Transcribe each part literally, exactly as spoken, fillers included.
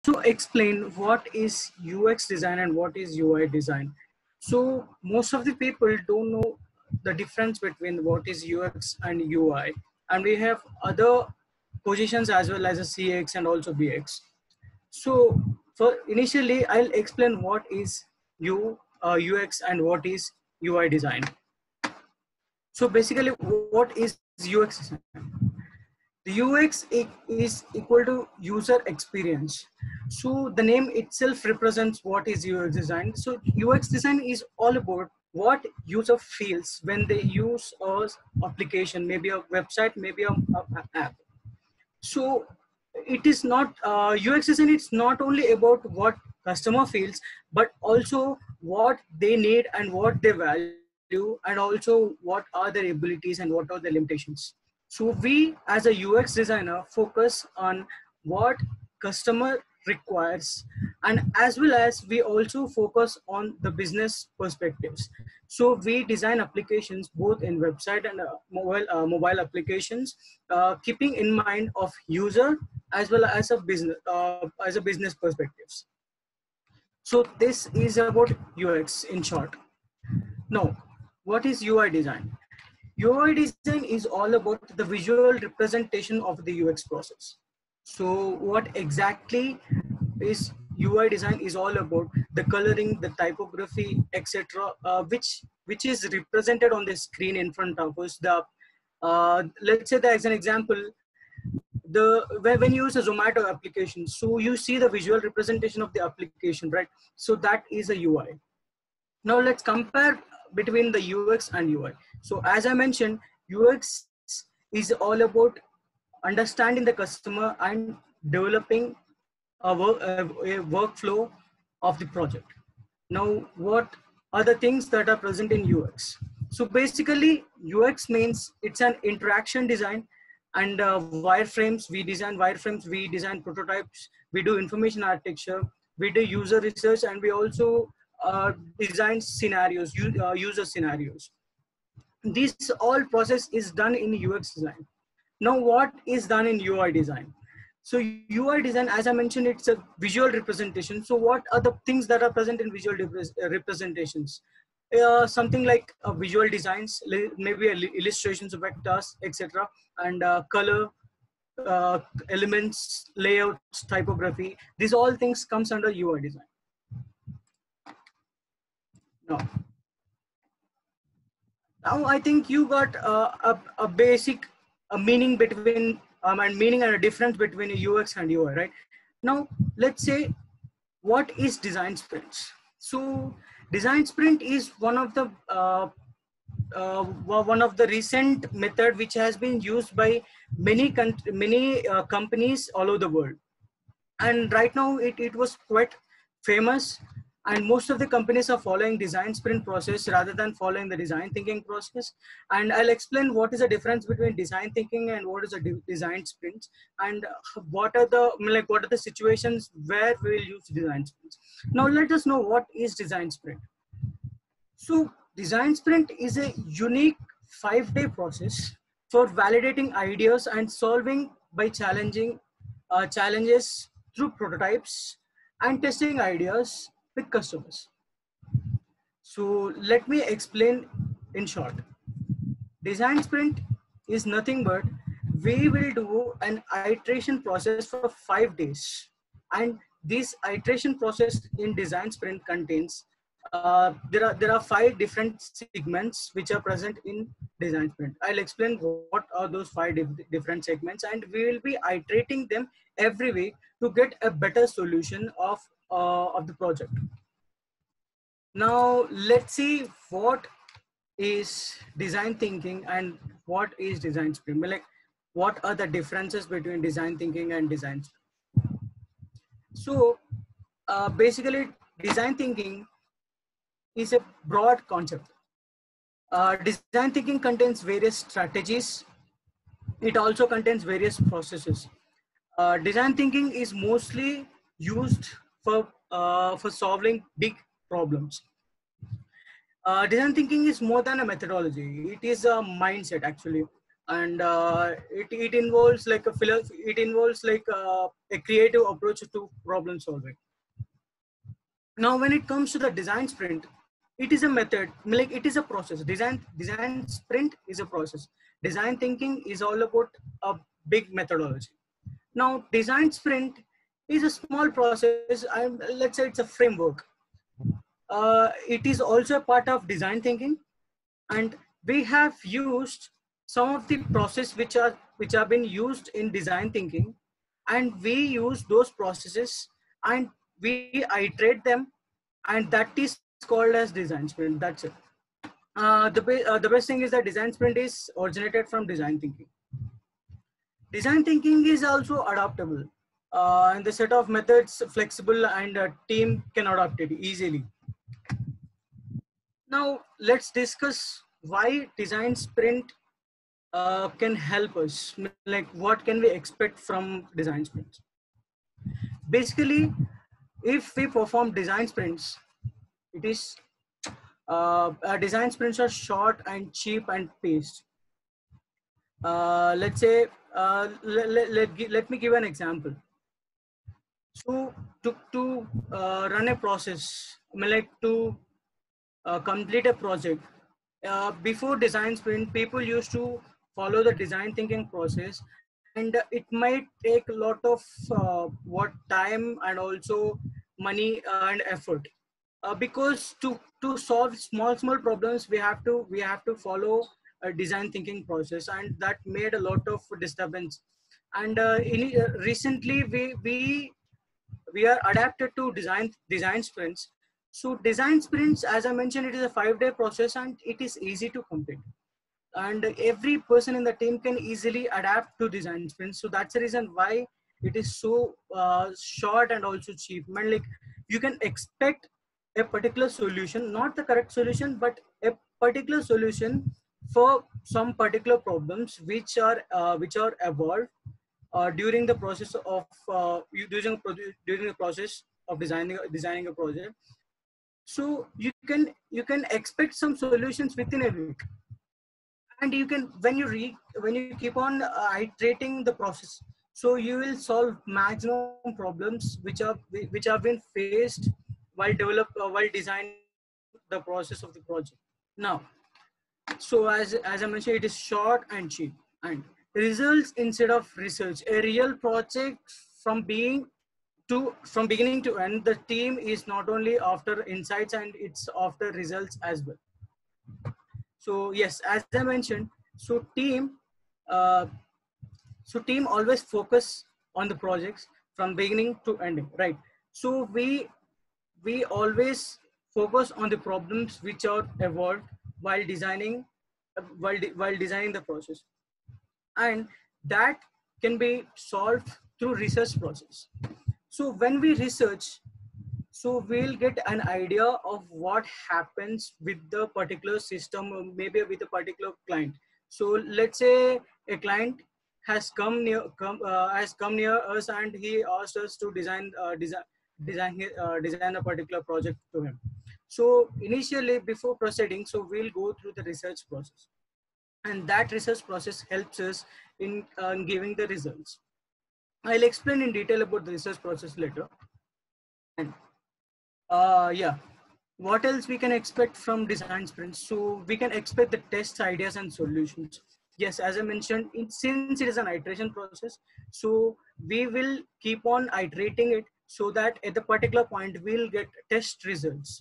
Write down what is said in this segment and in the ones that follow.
to explain what is U X design and what is U I design. So most of the people don't know the difference between what is U X and U I, and we have other positions as well as a C X and also B X. So for initially, I'll explain what is U uh, U X and what is U I design. So basically, what is U X design? The U X is equal to user experience. So the name itself represents what is U X design. So U X design is all about what user feels when they use a application, maybe a website, maybe a, a app. So it is not uh, U X design. It's not only about what customer feels, but also what they need and what they value, and also what are their abilities and what are their limitations. So we as a U X designer focus on what customer requires, and as well as we also focus on the business perspectives. So we design applications both in website and uh, mobile uh, mobile applications, uh, keeping in mind of user as well as a business uh, as a business perspectives. So this is about U X in short. Now, what is U I design? U I design is all about the visual representation of the U X process. So what exactly is U I design is all about the coloring, the typography, et cetera, uh, which which is represented on the screen in front of us. The uh, let's say that as an example, the when when you use a Zomato application, so you see the visual representation of the application, right? So that is a U I. Now let's compare between the U X and U I. So as I mentioned, U X is all about understanding the customer and developing a, work, a, a workflow of the project. Now, what are the things that are present in U X? So basically, U X means it's an interaction design, and uh, wireframes. We design wireframes, we design prototypes, we do information architecture, we do user research, and we also uh, design scenarios, uh, user scenarios. This all process is done in U X design. Now, what is done in U I design? So U I design, as I mentioned, it's a visual representation. So what are the things that are present in visual representations? Uh, something like uh, visual designs, maybe illustrations of vectors, et cetera, and uh, color, uh, elements, layouts, typography. These all things comes under U I design. Now, now I think you got uh, a, a basic a meaning between um, and meaning and a difference between U X and U I, right? Now, let's say, what is design sprints? So design sprint is one of the uh, uh, one of the recent method which has been used by many many uh, companies all over the world, and right now it, it was quite famous, and most of the companies are following design sprint process rather than following the design thinking process. And I'll explain what is the difference between design thinking and what is a de design sprints, and what are the like what are the situations where we will use design sprints. Now let us know what is design sprint. So design sprint is a unique five day process for validating ideas and solving by challenging uh, challenges through prototypes and testing ideas with customers. So let me explain in short. Design sprint is nothing but we will do an iteration process for five days. And this iteration process in design sprint contains uh, there are there are five different segments which are present in design sprint. I'll explain what are those five dif different segments, and we will be iterating them every week to get a better solution of uh, of the project. Now let's see what is design thinking and what is design sprint. Like, what are the differences between design thinking and design sprint? So uh, basically, design thinking is a broad concept. Uh, design thinking contains various strategies. It also contains various processes. Uh, design thinking is mostly used for uh, for solving big problems. Uh, design thinking is more than a methodology. It is a mindset, actually. and uh, it, it involves like a philo- it involves like a, a creative approach to problem solving. Now when it comes to the design sprint, it is a method, like it is a process. Design design sprint is a process. Design thinking is all about a big methodology. Now design sprint is a small process. I'm, let's say it's a framework. Uh, it is also a part of design thinking, and we have used some of the process which are which have been used in design thinking, and we use those processes and we iterate them, and that is called as design sprint. That's it. Uh, the, be- uh, the best thing is that design sprint is originated from design thinking. Design thinking is also adaptable, uh, and the set of methods flexible, and a team can adopt it easily. Now let's discuss why design sprint uh, can help us. Like what can we expect from design sprints? Basically, if we perform design sprints, it is uh, uh, design sprints are short and cheap and paced. Uh, let's say, uh, let, let, let, gi- let me give an example. So to, to uh, run a process, I mean like to uh, complete a project, uh, before design sprint, people used to follow the design thinking process, and it might take a lot of uh, what time and also money and effort, uh, because to to solve small small problems we have to we have to follow a design thinking process, and that made a lot of disturbance. And uh, in, uh, recently we we we are adapted to design design sprints. So design sprints, as I mentioned, it is a five day process and it is easy to complete, and every person in the team can easily adapt to design sprints. So that's the reason why it is so uh, short and also cheap. Man, like you can expect a particular solution, not the correct solution, but a particular solution for some particular problems which are uh, which are evolved uh, during the process of uh, you during, during the process of designing designing a project. So you can you can expect some solutions within a week, and you can when you re when you keep on uh, iterating the process, so you will solve maximum problems which are which have been faced while develop uh, while designing the process of the project. Now, so as as I mentioned, it is short and cheap, and results instead of research. A real project, from being to from beginning to end, the team is not only after insights and it's after results as well. So yes, as I mentioned, so team uh, so team always focus on the projects from beginning to ending, right? So we we always focus on the problems which are evolved while designing uh, while, de- while designing the process, and that can be solved through research process. So when we research, so we'll get an idea of what happens with the particular system, or maybe with a particular client. So let's say a client has come near come uh, has come near us, and he asked us to design uh, design design uh, design a particular project to him. So initially, before proceeding, so we'll go through the research process, and that research process helps us in uh, giving the results. I'll explain in detail about the research process later. And uh, yeah, what else we can expect from design sprints? So we can expect the test ideas and solutions. Yes, as I mentioned, it, since it is an iteration process, so we will keep on iterating it, so that at the particular point we'll get test results.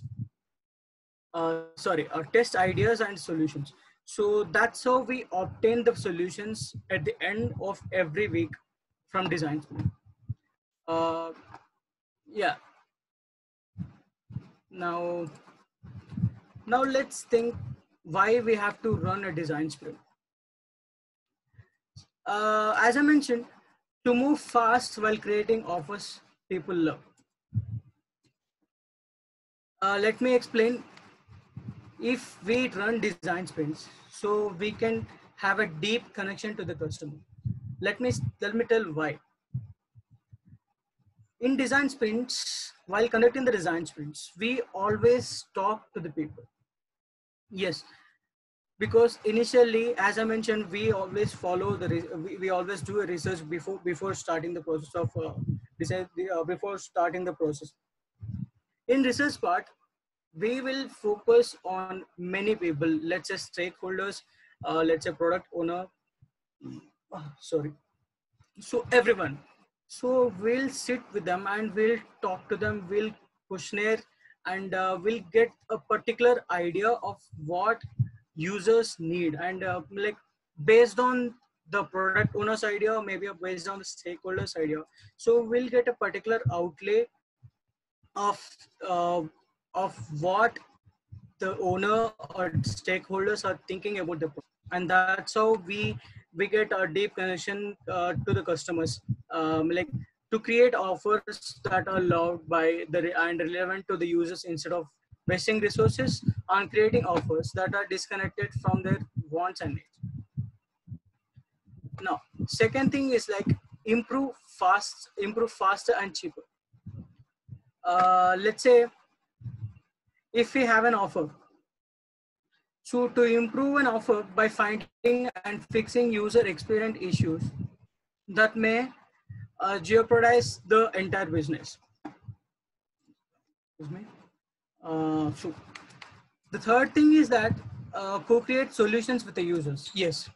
Uh, sorry, uh, test ideas and solutions. So that's how we obtain the solutions at the end of every week from design sprint. Uh, yeah. Now, now let's think why we have to run a design sprint. Uh, as I mentioned, to move fast while creating offers people love. Uh, let me explain. If we run design sprints, so we can have a deep connection to the customer. Let me let me tell why. In design sprints, while conducting the design sprints, we always talk to the people. Yes, because initially, as I mentioned, we always follow the re- we, we always do a research before before starting the process of uh, design, uh, before starting the process. In research part, we will focus on many people. Let's say stakeholders, uh, let's say product owner. uh, sorry, so everyone. So we'll sit with them and we'll talk to them. We'll questionnaire and uh, we'll get a particular idea of what users need, and uh, like based on the product owner's idea, or maybe based on the stakeholders idea, so we'll get a particular outlay of uh, of what the owner or stakeholders are thinking about the product. And that's how we we get a deep connection uh, to the customers, um, like to create offers that are loved by the and relevant to the users, instead of wasting resources on creating offers that are disconnected from their wants and needs. Now, second thing is like improve fast improve faster and cheaper. Uh, let's say if we have an offer, so to improve an offer by finding and fixing user experience issues that may uh, jeopardize the entire business. Excuse me. Uh, so the third thing is that uh, co-create solutions with the users. Yes.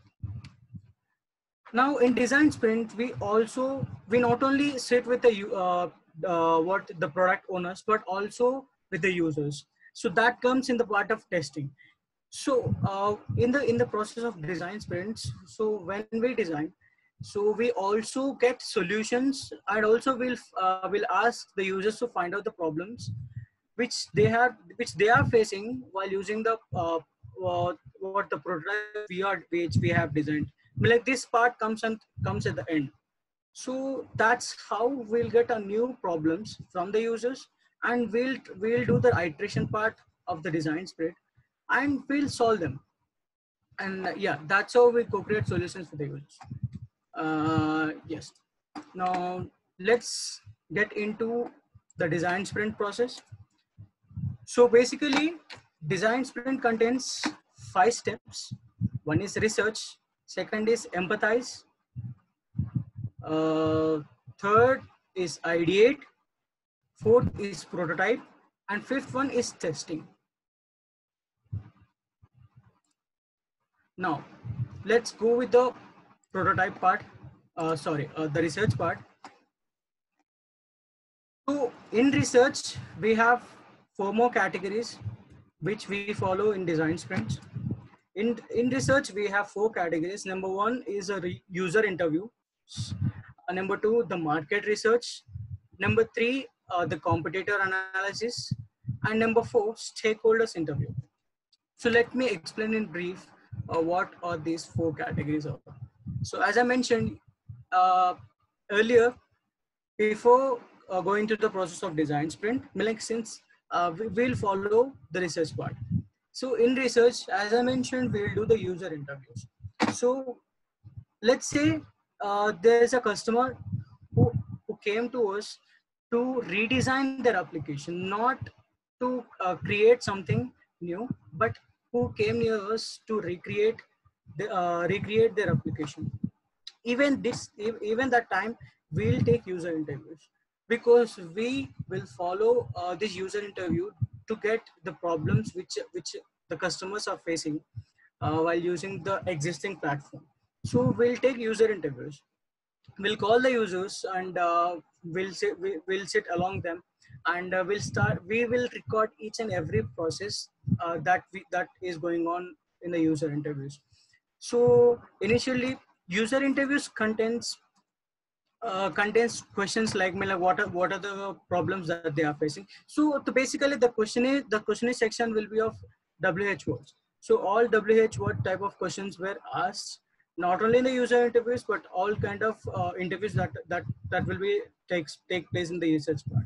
Now in design sprint, we also we not only sit with the uh, uh, what the product owners, but also with the users. So that comes in the part of testing. So uh, in the in the process of design sprints, so when we design, so we also get solutions, and also will uh, will ask the users to find out the problems which they have which they are facing while using the uh, uh, what the prototype we are which we have designed. Like this part comes and comes at the end. So that's how we'll get a new problems from the users, and we'll we'll do the iteration part of the design sprint, and we'll solve them. And uh, yeah, that's how we co-create solutions for the users. Uh, yes. Now let's get into the design sprint process. So basically, design sprint contains five steps. One is research, second is empathize, uh, third is ideate, fourth is prototype, and fifth one is testing. Now, let's go with the prototype part. Uh, sorry, uh, the research part. So in research, we have four more categories which we follow in design sprints. In, in research, we have four categories. Number one is a re user interview. Uh, number two, the market research. Number three, uh, the competitor analysis. And number four, stakeholders interview. So let me explain in brief uh, what are these four categories of. So as I mentioned uh, earlier, before uh, going to the process of design sprint, like since uh, we will follow the research part. So in research, as I mentioned, we'll do the user interviews. So let's say uh, there's a customer who, who came to us to redesign their application, not to uh, create something new, but who came near us to recreate the, uh, recreate their application. Even this, even that time, we'll take user interviews, because we will follow uh, this user interview to get the problems which which the customers are facing uh, while using the existing platform. So we'll take user interviews. We'll call the users, and uh, we'll sit we, will sit along them, and uh, we'll start we will record each and every process uh, that we that is going on in the user interviews. So initially, user interviews contains uh, contains questions like, like what are what are the problems that they are facing. So to basically the questionnaire the questionnaire section will be of W H words. So all W H word type of questions were asked, not only in the user interviews, but all kind of uh, interviews that that that will be takes take place in the research part.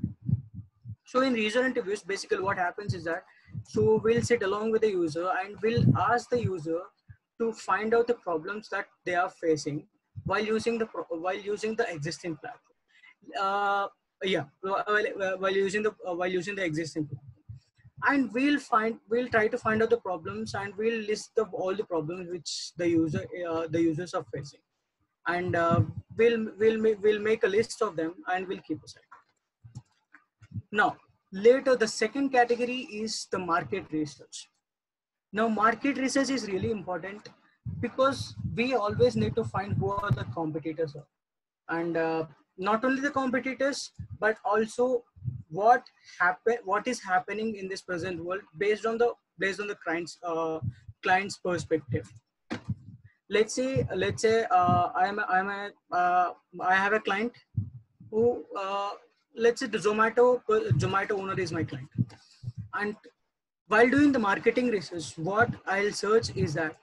So in user interviews, basically what happens is that, so we'll sit along with the user and we'll ask the user to find out the problems that they are facing while using the while using the existing platform. Uh, yeah, while, while using the uh, while using the existing platform. and we'll find we'll try to find out the problems, and we'll list of all the problems which the user uh, the users are facing, and uh, we'll we'll ma- we'll make a list of them and we'll keep aside. Now, later the second category is the market research. Now, market research is really important because we always need to find who are the competitors are, and uh, not only the competitors, but also what happen, what is happening in this present world based on the based on the client's uh, client's perspective. Let's say let's say uh, I'm a, I'm a uh, I have a client who uh, let's say the Zomato Zomato owner is my client, and while doing the marketing research, what I'll search is that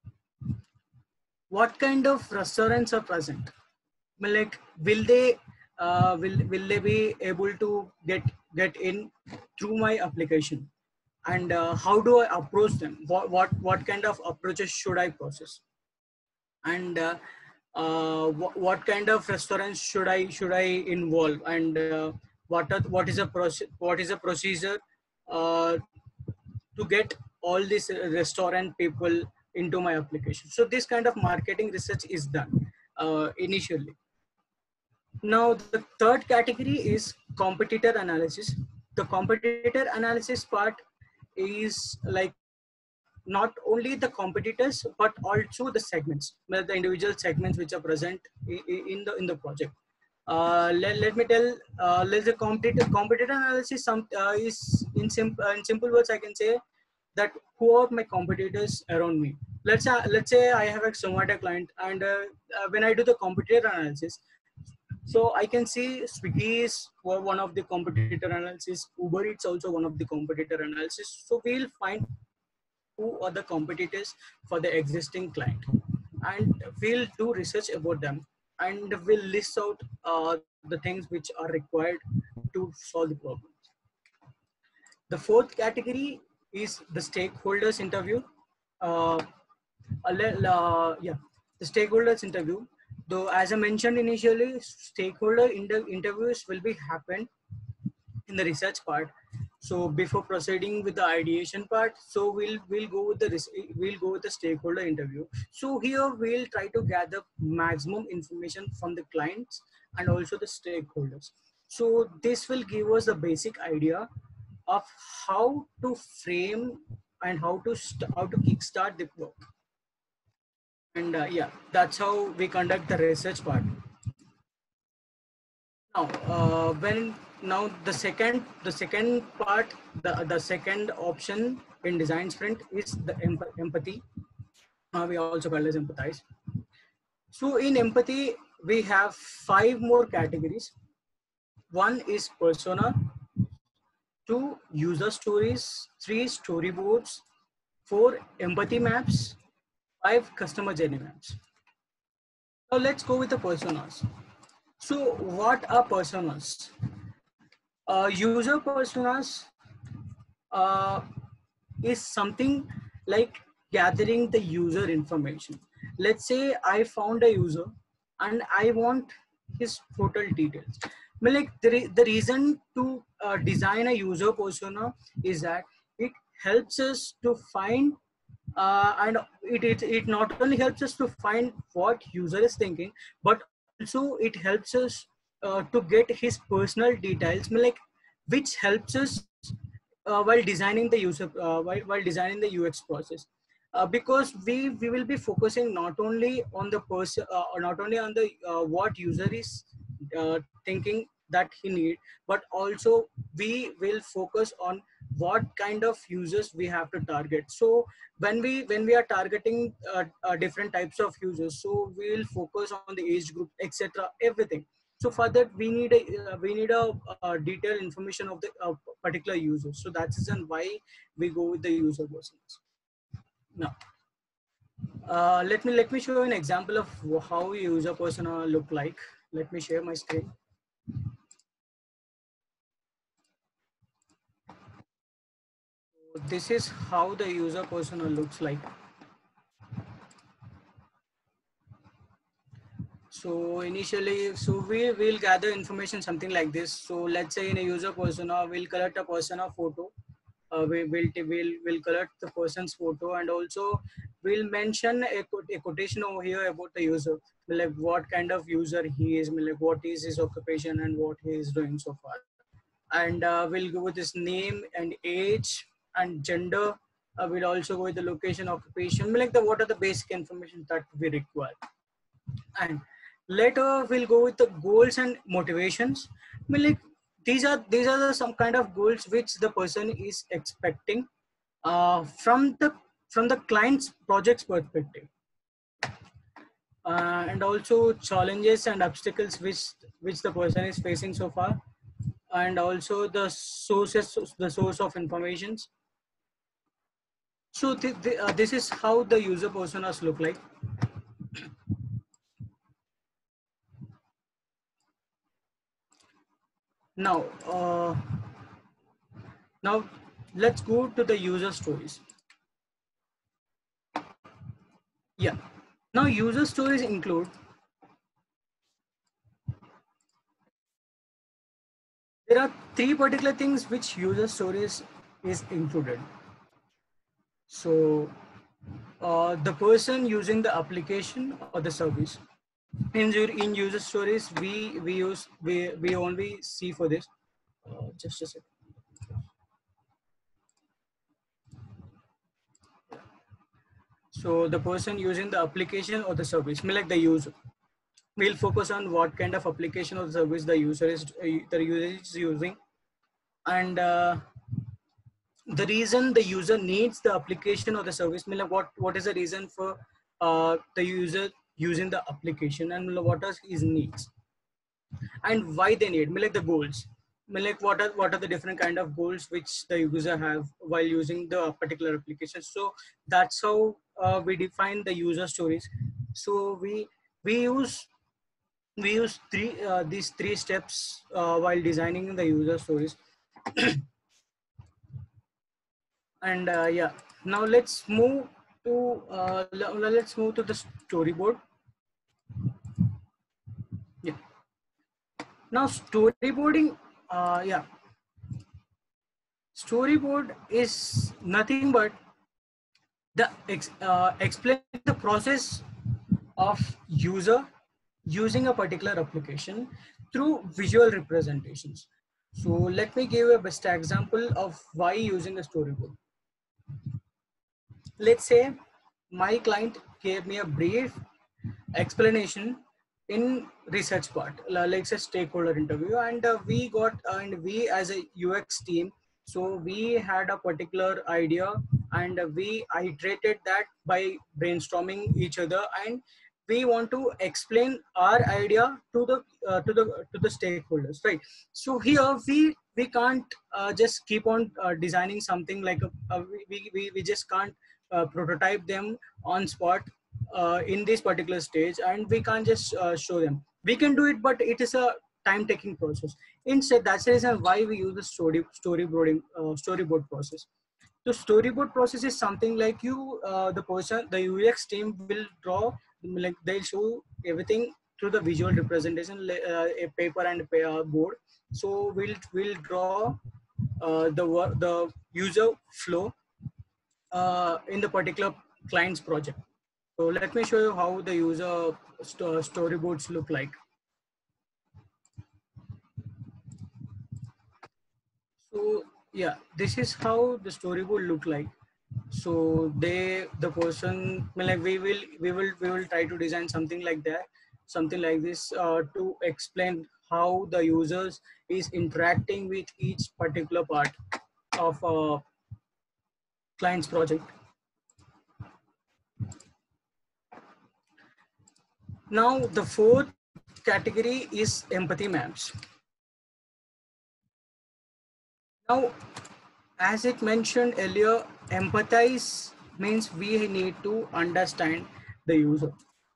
what kind of restaurants are present. Like, will they uh, will will they be able to get get in through my application, and uh, how do I approach them? What what what kind of approaches should I process? And uh, uh, what, what kind of restaurants should I should I involve? And uh, what are, what is a process what is a procedure uh, to get all these uh, restaurant people into my application? So this kind of marketing research is done uh, initially. Now the third category is competitor analysis. The competitor analysis part is like not only the competitors but also the segments, well, the individual segments which are present in the in the project. Uh, let, let me tell, uh, let's the competitor competitor analysis some uh, is in simple in simple words I can say that who are my competitors around me. Let's say let's say I have a Zomato client, and uh, uh, when I do the competitor analysis, so I can see Swiggy is one of the competitor analysis, Uber Eats also one of the competitor analysis. So we'll find who are the competitors for the existing client, and we'll do research about them, and we'll list out uh, the things which are required to solve the problem. The fourth category is the stakeholders interview. Uh, uh, yeah, the stakeholders interview. Though, as I mentioned initially, stakeholder inter interviews will be happen in the research part. So before proceeding with the ideation part, so we'll we'll go with the we'll go with the stakeholder interview. So here we'll try to gather maximum information from the clients and also the stakeholders. So this will give us a basic idea of how to frame and how to how to kickstart the work. And uh, yeah, that's how we conduct the research part. Now, uh, when now the second the second part, the the second option in design sprint is the emp empathy. Uh, we also call it empathize. So in empathy, we have five more categories. One is persona, two user stories, three storyboards, four empathy maps, five customer journey maps. Now let's go with the personas. So what are personas? Uh, user personas uh, is something like gathering the user information. Let's say I found a user and I want his total details. I mean, like the, re the reason to uh, design a user persona is that it helps us to find uh, and it, it it not only helps us to find what user is thinking, but also it helps us uh, to get his personal details, I mean, like which helps us uh, while designing the user uh, while, while designing the U X process, uh, because we we will be focusing not only on the person uh, or not only on the uh, what user is uh, thinking that he need, but also we will focus on what kind of users we have to target. So when we when we are targeting uh, uh, different types of users, so we will focus on the age group, etc., everything. So for that we need a uh, we need a, uh detailed information of the uh, particular user. So that's the reason why we go with the user personas. Now uh, let me let me show you an example of how a user persona look like. Let me share my screen. So this is how the user persona looks like. So initially, so we will gather information something like this. So let's say in a user persona, we'll collect a persona photo. uh, we will will will collect the person's photo, and also we'll mention a, a quotation over here about the user, like what kind of user he is, like what is his occupation and what he is doing so far. And uh, we'll go with his name and age and gender. Uh, we'll also go with the location, occupation, like the what are the basic information that we require. And later we'll go with the goals and motivations. I mean, like these are these are the, some kind of goals which the person is expecting uh, from the from the client's project's perspective, uh, and also challenges and obstacles which which the person is facing so far, and also the sources, the source of informations. So th th uh, this is how the user personas look like. Now, uh, now let's go to the user stories. Yeah. Now user stories include, there are three particular things which user stories is included. So uh, the person using the application or the service. In, in user stories, we we use we we only see for this. Uh, just a second. So the person using the application or the service, me like the user, we'll focus on what kind of application or service the user is uh, the user is using, and uh, the reason the user needs the application or the service, mean like what what is the reason for uh, the user using the application, and what are his needs and why they need, mean like the goals, mean like what are what are the different kind of goals which the user have while using the particular application. So that's how uh, we define the user stories. So we we use we use three uh, these three steps uh, while designing the user stories. And uh, yeah, now let's move to uh, let's move to the storyboard. Yeah, now storyboarding, uh, yeah, storyboard is nothing but the ex, uh, explain the process of user using a particular application through visual representations. So let me give a best example of why using a storyboard. Let's say my client gave me a brief explanation in research part, like a stakeholder interview, and uh, we got uh, and we as a U X team, so we had a particular idea, and uh, we iterated that by brainstorming each other, and we want to explain our idea to the uh, to the to the stakeholders, right? So here we we can't uh, just keep on uh, designing something like a, uh, we, we we just can't uh, prototype them on spot uh, in this particular stage, and we can't just uh, show them. We can do it, but it is a time taking process. Instead, that's the reason why we use the story storyboarding uh, storyboard process. The storyboard process is something like you uh, the person, the U X team will draw, like they'll show everything through the visual representation, uh, a paper and a uh, board. So we'll we'll draw uh, the the user flow uh, in the particular client's project. So let me show you how the user st storyboards look like. So yeah, this is how the storyboard look like. So they, the person, like we will, we will, we will try to design something like that, something like this uh, to explain how the users is interacting with each particular part of a client's project. Now the fourth category is empathy maps. Now, as it mentioned earlier, empathize means we need to understand the user.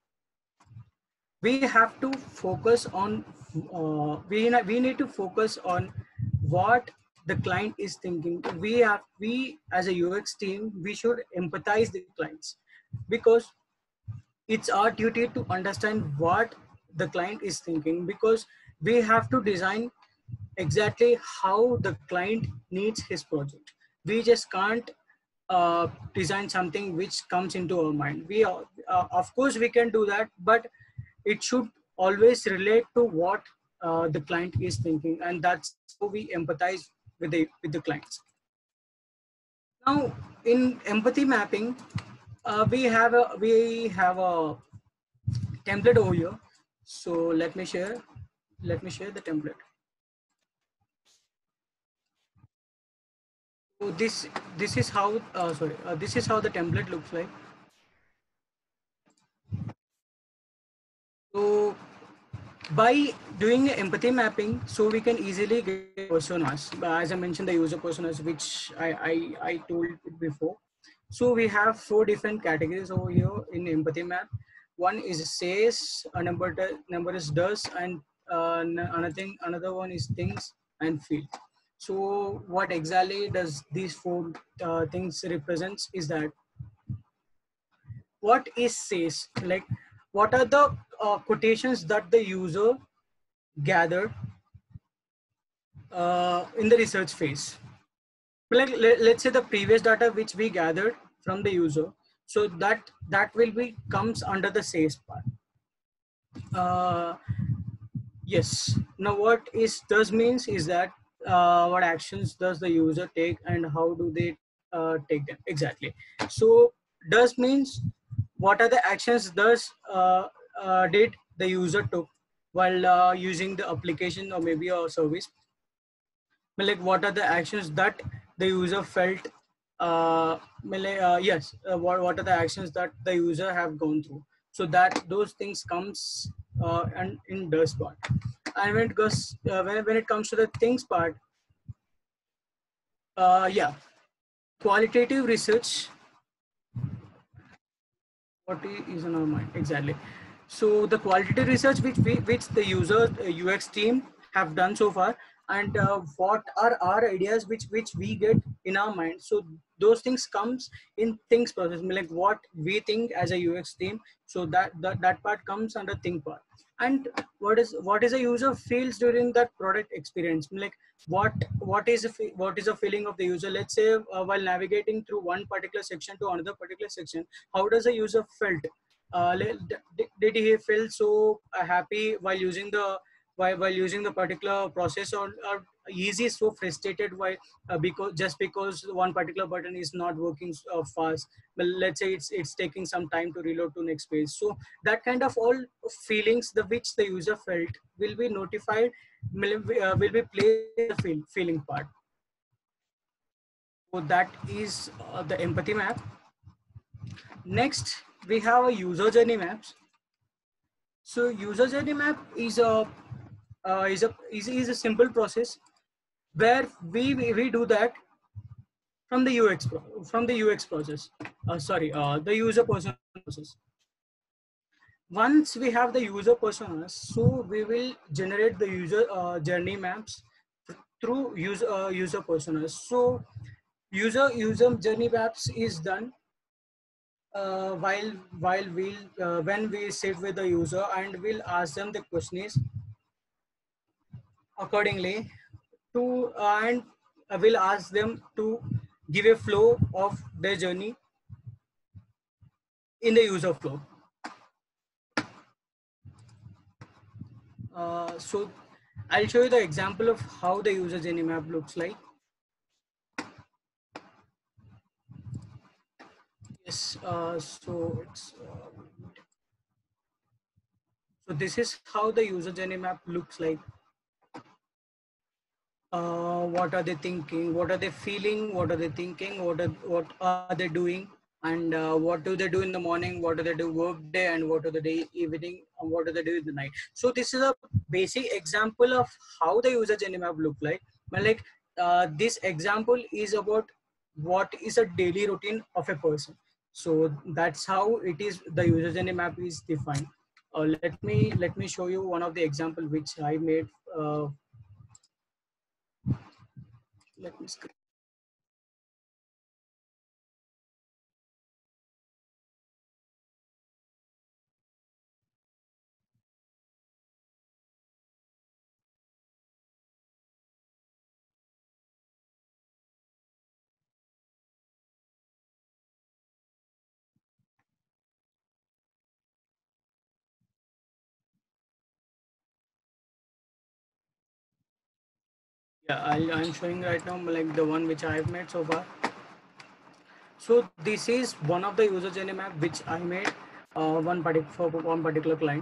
We have to focus on, uh, we, we need to focus on what the client is thinking. We have, we as a U X team, we should empathize the clients, because it's our duty to understand what the client is thinking, because we have to design exactly how the client needs his project. we just can't uh, design something which comes into our mind. We uh, uh, of course we can do that, but it should always relate to what uh, the client is thinking, and that's how we empathize with the with the clients. Now, in empathy mapping, uh, we have a we have a template over here. So let me share let me share the template. So this this is how uh, sorry uh, this is how the template looks like. So by doing empathy mapping, so we can easily get personas. As I mentioned, the user personas, which I, I, I told before. So we have four different categories over here in empathy map. One is says, a number, number is does, and uh, another thing, another one is things and feel. So what exactly does these four uh, things represents is that what is says, like what are the uh, quotations that the user gathered uh, in the research phase. Like let, let's say the previous data which we gathered from the user, so that that will be comes under the says part. Uh, yes. Now what is does means is that uh, what actions does the user take and how do they uh, take them exactly. So does means what are the actions does uh, uh, did the user took while uh, using the application or maybe a service. Like what are the actions that the user felt uh, like, uh yes uh, what, what are the actions that the user have gone through, so that those things comes uh, and in does part. And when it goes uh, when, when it comes to the things part, uh yeah, qualitative research, what is in our mind exactly. So the qualitative research which we, which the user uh, ux team have done so far, and uh, what are our ideas which which we get in our mind. So those things comes in things process, like what we think as a ux team. So that that, that part comes under think part. And what is what is a user feels during that product experience, like what what is a, what is a feeling of the user. Let's say uh, while navigating through one particular section to another particular section, how does the user felt, uh, did, did he feel so uh, happy while using the while, while using the particular process, or, or easy so frustrated why uh, because just because one particular button is not working uh, fast. Well, let's say it's it's taking some time to reload to next page. So that kind of all feelings the which the user felt will be notified, will, uh, will be placed in the feel, feeling part. So that is uh, the empathy map. Next, we have a user journey maps. So user journey map is a uh, is a is, is a simple process where we we do that from the U X from the U X process. Uh, sorry, uh, the user persona process. Once we have the user personas, so we will generate the user uh, journey maps through user uh, user personas. So user user journey maps is done uh, while while we'll uh, when we sit with the user and we'll ask them the questions accordingly to uh, and I will ask them to give a flow of their journey in the user flow. Uh, so I'll show you the example of how the user journey map looks like. Yes, uh, so it's uh, so this is how the user journey map looks like. Uh, what are they thinking? What are they feeling? What are they thinking? What are what are they doing? And uh, what do they do in the morning? What do they do work day? And what do they do evening? And what do they do in the night? So this is a basic example of how the user journey map look like. But like uh, this example is about what is a daily routine of a person. So that's how it is. The user journey map is defined. Uh, let me let me show you one of the example which I made. Uh, let me screen. Yeah, I'll, I'm showing right now like the one which I've made so far. So this is one of the user journey map which I made uh, one particular for one particular client.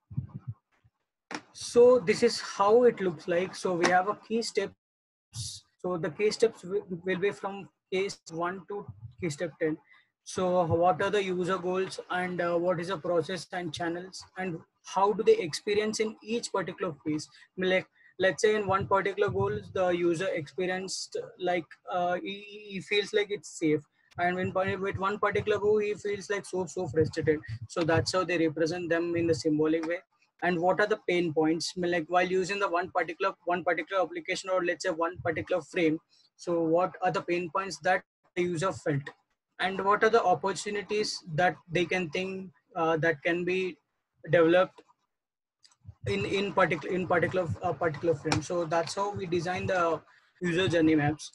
So this is how it looks like. So we have a key steps. So the key steps will, will be from case one to key step ten. So what are the user goals and uh, what is the process and channels and how do they experience in each particular phase? Like let's say in one particular goal, the user experienced like uh, he, he feels like it's safe, and when with one particular goal he feels like so so frustrated. So that's how they represent them in the symbolic way. And what are the pain points, like while using the one particular one particular application or let's say one particular frame. So what are the pain points that the user felt, and what are the opportunities that they can think uh, that can be developed in in particular in particular uh, particular frame. So that's how we design the user journey maps.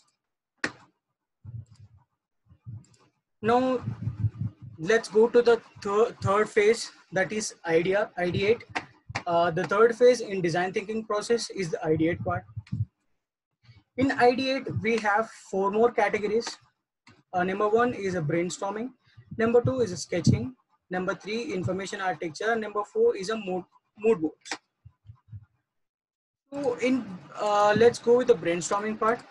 Now let's go to the thir- third phase, that is idea ideate. Uh, the third phase in design thinking process is the ideate part. In ideate we have four more categories. Uh, number one is a brainstorming, number two is a sketching, number three information architecture, number four is a mood mood boards. So in uh, let's go with the brainstorming part.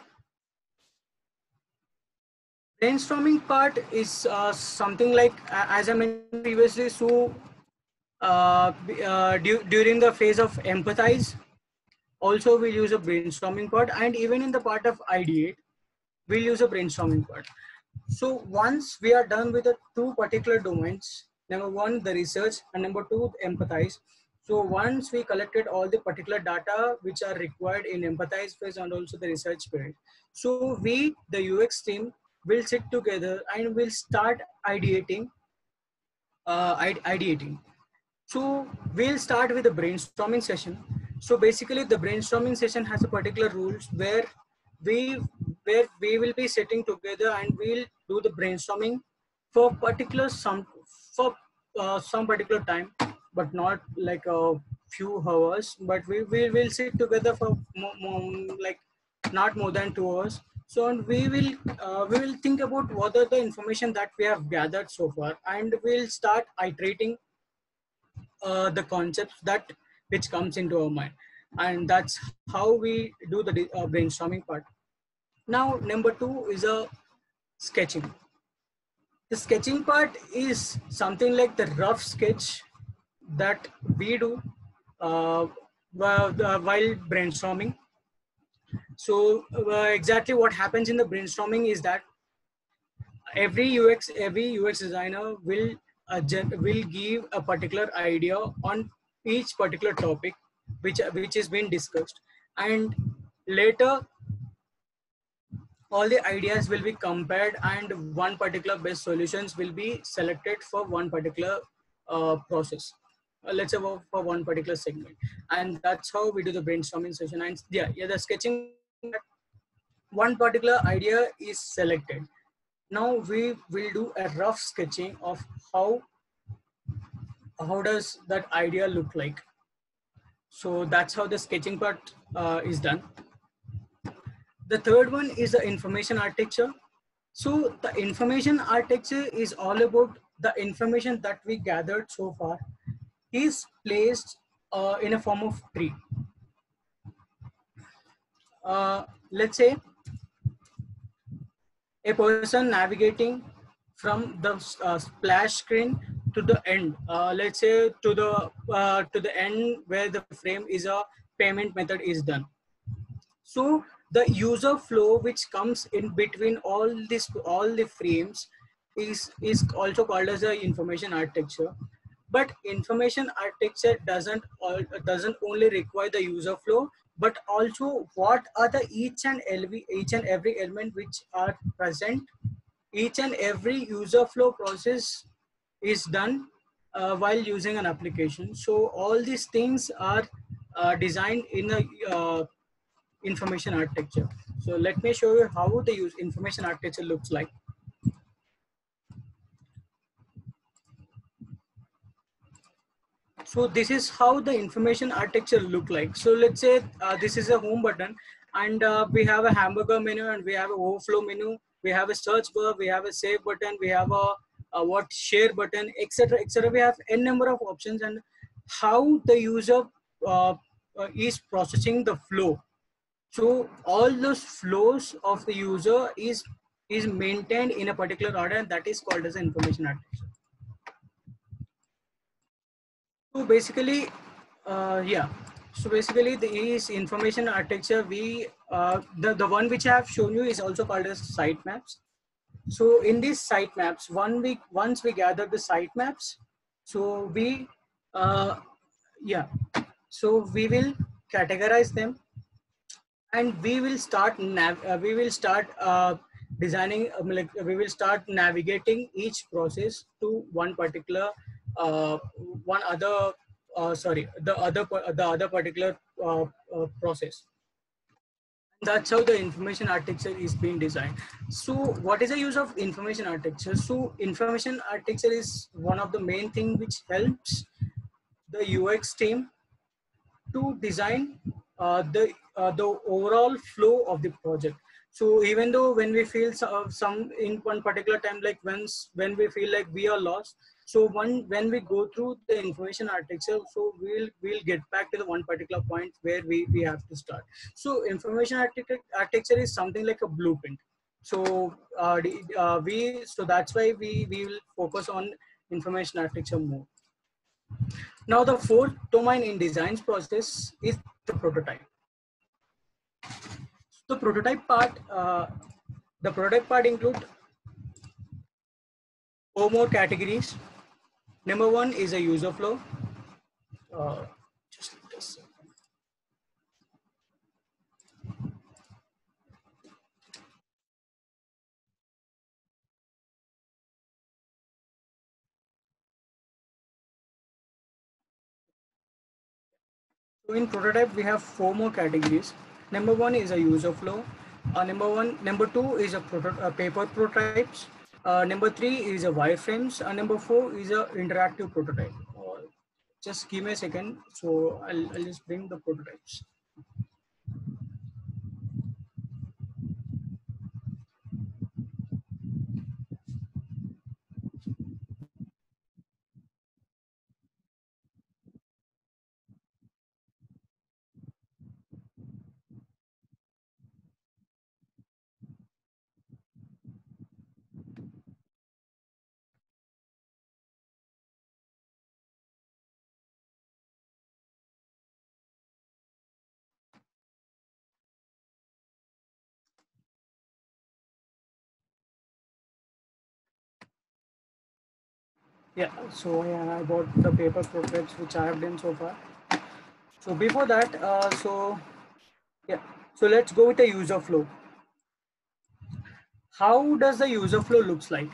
Brainstorming part is uh, something like uh, as I mentioned previously. So uh, uh, du- during the phase of empathize, also we'll use a brainstorming part, and even in the part of ideate we'll use a brainstorming part. So once we are done with the two particular domains, number one the research and number two the empathize. So once we collected all the particular data which are required in empathize phase and also the research phase, so we the U X team will sit together and we'll start ideating uh, ideating. So we'll start with the brainstorming session. So basically the brainstorming session has a particular rules where we where we will be sitting together and we'll do the brainstorming for particular some for uh, some particular time, but not like a few hours, but we, we will sit together for more, more, like not more than two hours. So and we will uh, we will think about what are the information that we have gathered so far, and we'll start iterating uh, the concepts that which comes into our mind, and that's how we do the uh, brainstorming part. Now number two is a sketching. The sketching part is something like the rough sketch that we do uh, while, uh, while brainstorming. So uh, exactly what happens in the brainstorming is that every ux every UX designer will uh, gen- will give a particular idea on each particular topic which which is being discussed, and later all the ideas will be compared and one particular best solutions will be selected for one particular uh, process. Uh, let's say for, for one particular segment, and that's how we do the brainstorming session. And yeah, yeah, the sketching part is that one particular idea is selected. Now we will do a rough sketching of how how does that idea look like. So that's how the sketching part uh, is done. The third one is the information architecture. So the information architecture is all about the information that we gathered so far is placed uh, in a form of tree. Uh, let's say a person navigating from the uh, splash screen to the end, uh, let's say to the uh, to the end where the frame is a payment method is done. So the user flow which comes in between all this all the frames is is also called as a information architecture. But information architecture doesn't all, doesn't only require the user flow, but also what are the each and every each and every element which are present. Each and every user flow process is done uh, while using an application. So all these things are uh, designed in a uh, information architecture. So let me show you how the use information architecture looks like. So this is how the information architecture look like. So let's say uh, this is a home button, and uh, we have a hamburger menu, and we have a overflow menu, we have a search bar, we have a save button, we have a, a what share button, etc, etc. We have n number of options, and how the user uh, uh, is processing the flow. So all those flows of the user is is maintained in a particular order, and that is called as an information architecture. So basically, uh, yeah. So basically, the is information architecture. We uh, the the one which I have shown you is also called as sitemaps. So in these sitemaps, one week once we gather the sitemaps, so we uh, yeah, so we will categorize them, and we will start nav- uh, we will start uh, designing um, like we will start navigating each process to one particular uh, one other uh, sorry the other pa- the other particular uh, uh, process. That's how the information architecture is being designed. So what is the use of information architecture? So information architecture is one of the main thing which helps the UX team to design uh, the uh, the overall flow of the project. So even though when we feel so, some in one particular time, like when when we feel like we are lost, so one when we go through the information architecture, so we'll we'll get back to the one particular point where we we have to start. So information architect, architecture is something like a blueprint. So uh, the- uh, we so that's why we we will focus on information architecture more. Now, the fourth domain in designs process is the prototype. The prototype part, uh, the prototype part include four more categories. Number one is a user flow. Uh, just a second. So in prototype, we have four more categories. Number one is a user flow. Uh, number one, number two is a, proto uh, paper prototypes. Uh, number three is a wireframes. And number four is a interactive prototype. Uh, just give me a second. So I'll, I'll just bring the prototypes. Yeah, so yeah, about the paper prototypes which I have done so far. So before that, uh, so yeah, so let's go with the user flow. How does the user flow looks like?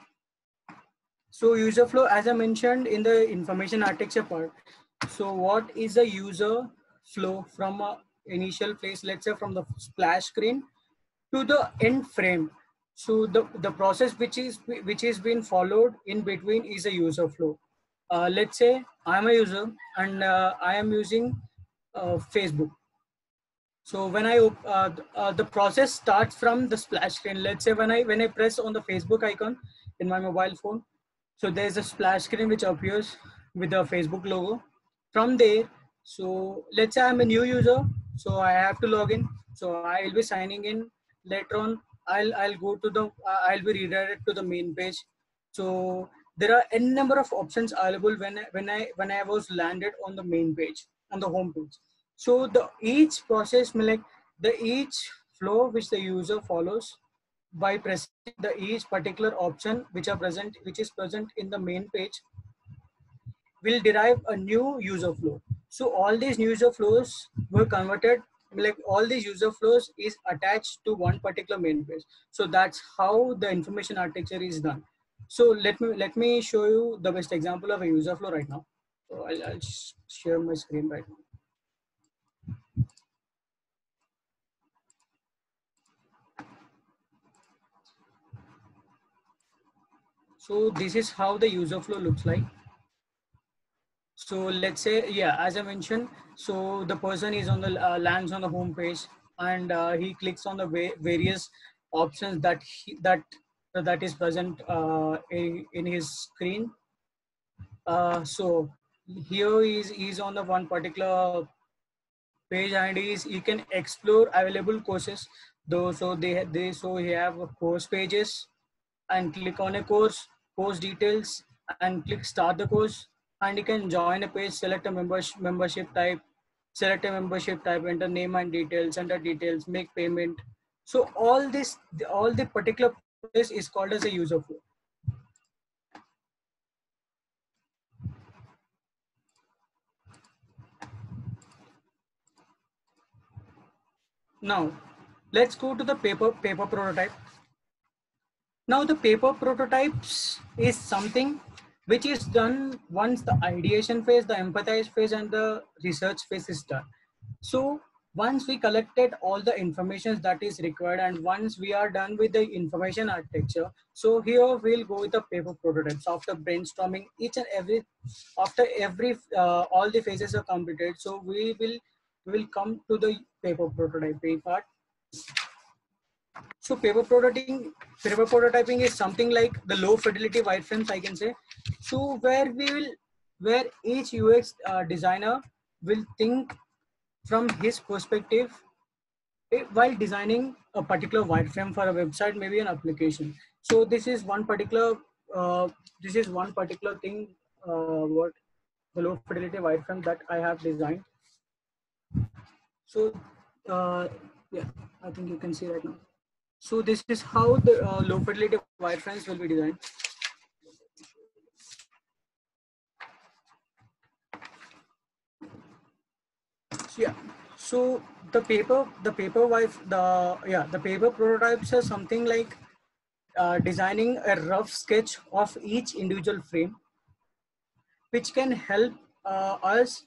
So user flow, as I mentioned in the information architecture part. So what is the user flow from a initial phase, let's say from the splash screen to the end frame? So the, the process which is which is being followed in between is a user flow. Uh, let's say I'm a user, and uh, I am using uh, Facebook. So when I op- uh, uh, the process starts from the splash screen. Let's say when I when I press on the Facebook icon in my mobile phone, so there's a splash screen which appears with the Facebook logo. From there, so let's say I'm a new user, so I have to log in. So I'll be signing in. Later on, I'll I'll go to the uh, I'll be redirected to the main page. So there are n number of options available when I, when I when I was landed on the main page, on the home page. So the each process like the each flow which the user follows by pressing the each particular option which are present which is present in the main page will derive a new user flow. So all these user flows were converted, like all these user flows is attached to one particular main page. So that's how the information architecture is done. So let me let me show you the best example of a user flow right now. So I'll, I'll share my screen right now. So this is how the user flow looks like. So let's say, yeah, as I mentioned, so the person is on the uh, lands on the home page. and uh, he clicks on the va- various options that he, that that is present uh, in, in his screen. Uh, so here is is on the one particular page, and is you can explore available courses. Though so they they so he have course pages, and click on a course, course details, and click start the course, and you can join a page, select a membership membership type, select a membership type, enter name and details, enter details, make payment. So all this, all the particular process is called as a user flow. Now let's go to the paper paper prototype. Now the paper prototypes is something which is done once the ideation phase, the empathize phase, and the research phase is done. So once we collected all the information that is required, and once we are done with the information architecture, so here we'll go with the paper prototypes. After brainstorming each and every, after every uh, all the phases are completed, so we will we will come to the paper prototyping part. So paper prototyping, paper prototyping is something like the low fidelity wireframes, I can say. So where we will, where each U X uh, designer will think from his perspective eh, while designing a particular wireframe for a website, maybe an application. So this is one particular, uh, this is one particular thing, uh, what the low fidelity wireframe that I have designed. So uh, yeah, I think you can see right now. So this is how the uh, low fidelity wireframes will be designed. So yeah, so the paper, the paper wife, the yeah, the paper prototypes are something like uh, designing a rough sketch of each individual frame, which can help uh, us,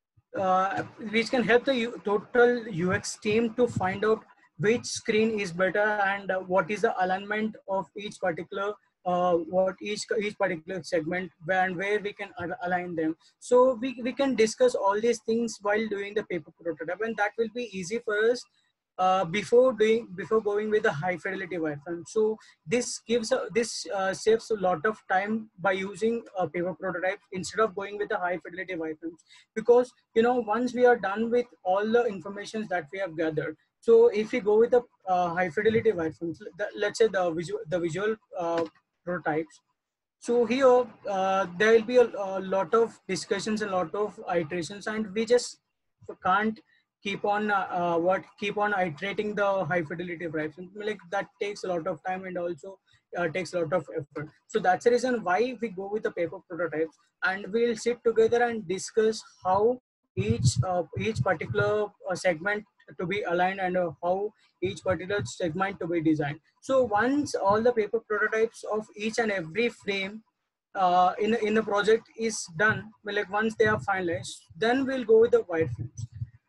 uh, which can help the U total U X team to find out which screen is better, and uh, what is the alignment of each particular uh, what each each particular segment, where and where we can al- align them. So we, we can discuss all these things while doing the paper prototype, and that will be easy for us uh, before doing before going with the high fidelity wireframe. So this gives a, this uh, saves a lot of time by using a paper prototype instead of going with the high fidelity wireframes, because you know once we are done with all the informations that we have gathered, so if we go with the uh, high fidelity wireframes, the, let's say the visual the visual uh, prototypes, so here uh, there will be a, a lot of discussions, a lot of iterations, and we just can't keep on uh, uh, what keep on iterating the high fidelity wireframes. Like that takes a lot of time, and also uh, takes a lot of effort. So that's the reason why we go with the paper prototypes, and we'll sit together and discuss how each uh, each particular uh, segment to be aligned, and uh, how each particular segment to be designed. So once all the paper prototypes of each and every frame uh, in in the project is done, well, like once they are finalized, then we'll go with the wireframes.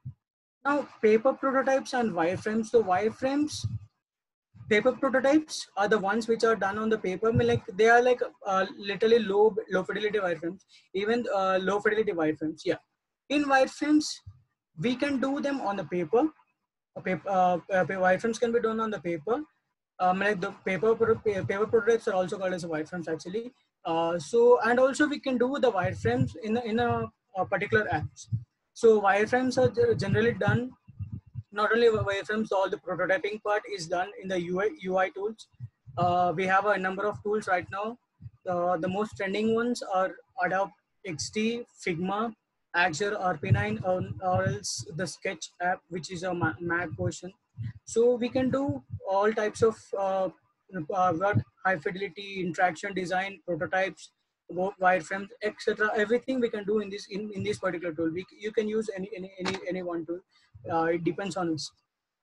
Now, paper prototypes and wireframes. So wireframes, paper prototypes are the ones which are done on the paper. I mean, like they are like uh, literally low low fidelity wireframes, even uh, low fidelity wireframes. Yeah, in wireframes, we can do them on the paper. A paper uh, uh, wireframes can be done on the paper. Um, like the paper paper prototypes are also called as wireframes actually. Uh, so and also we can do the wireframes in a, in a, a particular apps. So wireframes are generally done not only wireframes, all the prototyping part is done in the U I, U I tools. Uh, we have a number of tools right now. Uh, the most trending ones are Adobe X D, Figma, Azure R P nine, or, or else the Sketch app, which is a Mac version. So we can do all types of uh, uh, what high fidelity interaction design, prototypes, wireframes, et cetera. Everything we can do in this in, in this particular tool. We, you can use any any any, any one tool. Uh, it depends on us.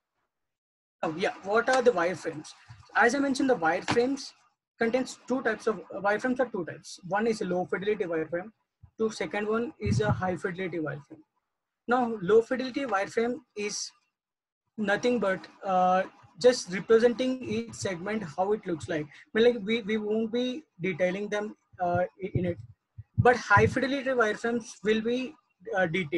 Oh, yeah, what are the wireframes? As I mentioned, the wireframes contains two types of uh, wireframes are two types. One is a low fidelity wireframe. The second one is a high fidelity wireframe. Now, low fidelity wireframe is nothing but uh, just representing each segment how it looks like. I mean, like we, we won't be detailing them uh, in it, but high fidelity wireframes will be uh, detailed.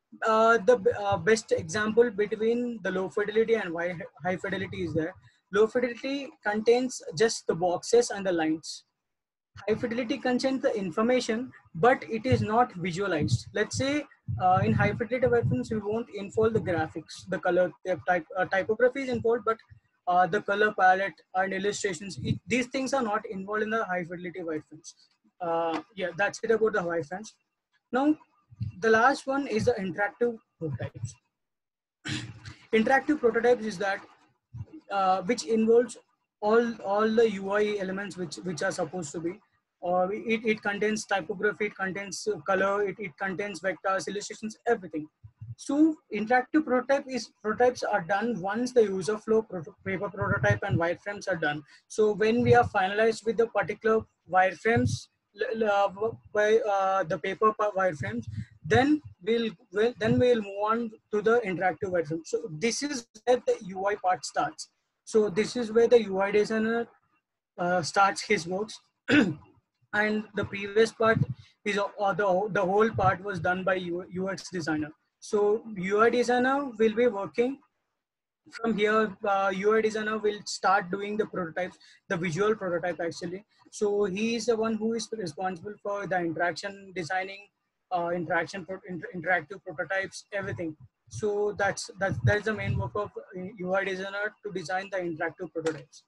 uh, the uh, best example between the low fidelity and high high fidelity is that low fidelity contains just the boxes and the lines. High fidelity contains the information, but it is not visualized. Let's say uh, in high fidelity weapons, we won't involve the graphics, the color, the type, uh, typography is involved, but uh, the color palette and illustrations, it, these things are not involved in the high fidelity wireframes. Uh, yeah, that's it about the wireframes. Now, the last one is the interactive prototypes. Interactive prototypes is that uh, which involves all all the U I elements which which are supposed to be. Or it, it contains typography, it contains uh, color, it, it contains vectors, illustrations, everything. So interactive prototype is prototypes are done once the user flow proto paper prototype and wireframes are done. So when we are finalized with the particular wireframes uh, by uh, the paper wireframes, then we'll, we'll then we'll move on to the interactive wireframe. So this is where the U I part starts. So this is where the U I designer uh, starts his works. And the previous part is uh, the, the whole part was done by U X designer. So U I designer will be working from here. uh, U I designer will start doing the prototypes, the visual prototype actually. So he is the one who is responsible for the interaction designing, uh, interaction pro inter interactive prototypes, everything. So that's that's that's the main work of U I designer, to design the interactive prototypes.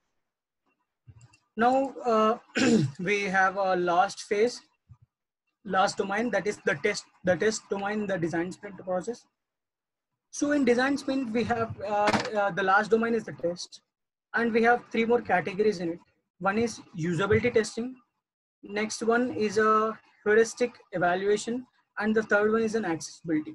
Now uh, we have a last phase, last domain, that is the test, the test domain, the design sprint process. So in design sprint, we have uh, uh, the last domain is the test, and we have three more categories in it. One is usability testing. Next one is a heuristic evaluation, and the third one is an accessibility.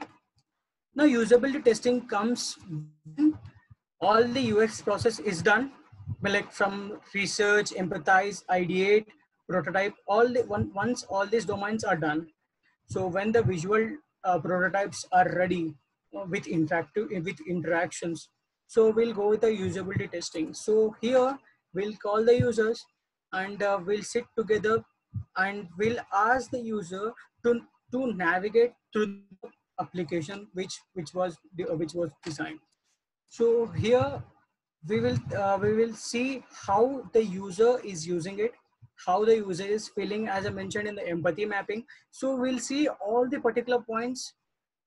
Now usability testing comes when all the U X process is done, like from research, empathize, ideate, prototype, all the one, once all these domains are done. So when the visual uh, prototypes are ready uh, with interactive with interactions, so we'll go with the usability testing. So here we'll call the users, and uh, we'll sit together, and we'll ask the user to to navigate through the application which which was which was designed. So here we will uh, we will see how the user is using it, how the user is feeling, as I mentioned in the empathy mapping. So we'll see all the particular points